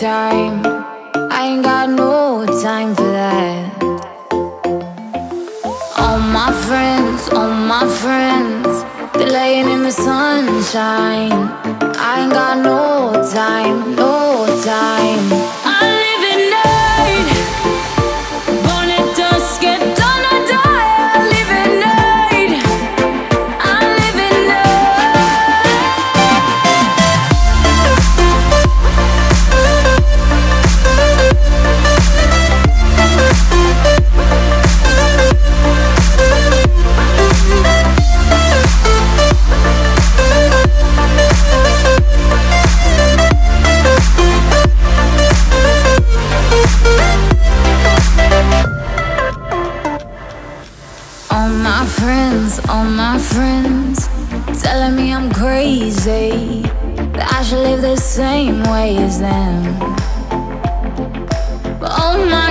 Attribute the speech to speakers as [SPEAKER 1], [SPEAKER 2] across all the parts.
[SPEAKER 1] time. I ain't got no time for that. All my friends, they're laying in the sunshine. I ain't got no time, no time. I live at night, born at dusk, at dawn I die. I live at night, I live at all my friends telling me I'm crazy, that I should live the same way as them. But oh my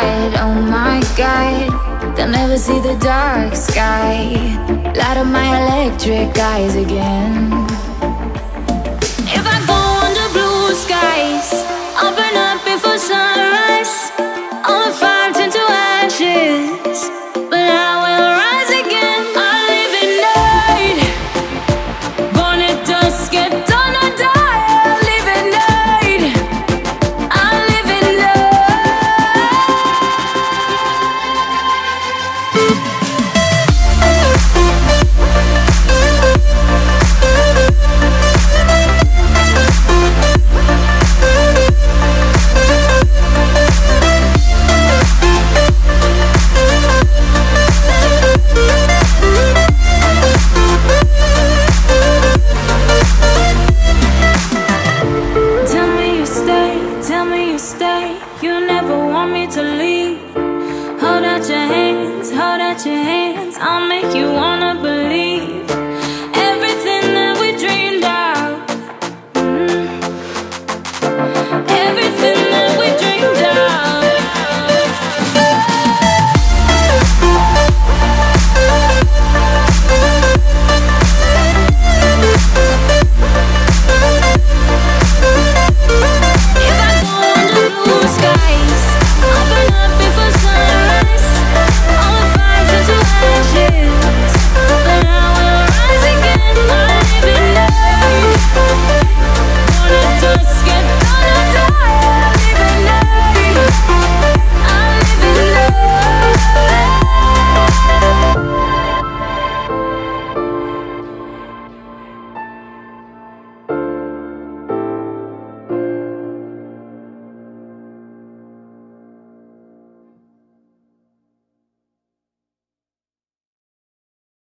[SPEAKER 1] God, they'll never see the dark sky. Light up my electric eyes again. If I go under blue skies, I'll burn up before sunrise. All the fire turn to ashes, but I will rise again. I live at night, born at dusk, at dawn I die. I live at night, I live at hold out your hands, I'll make you wanna believe.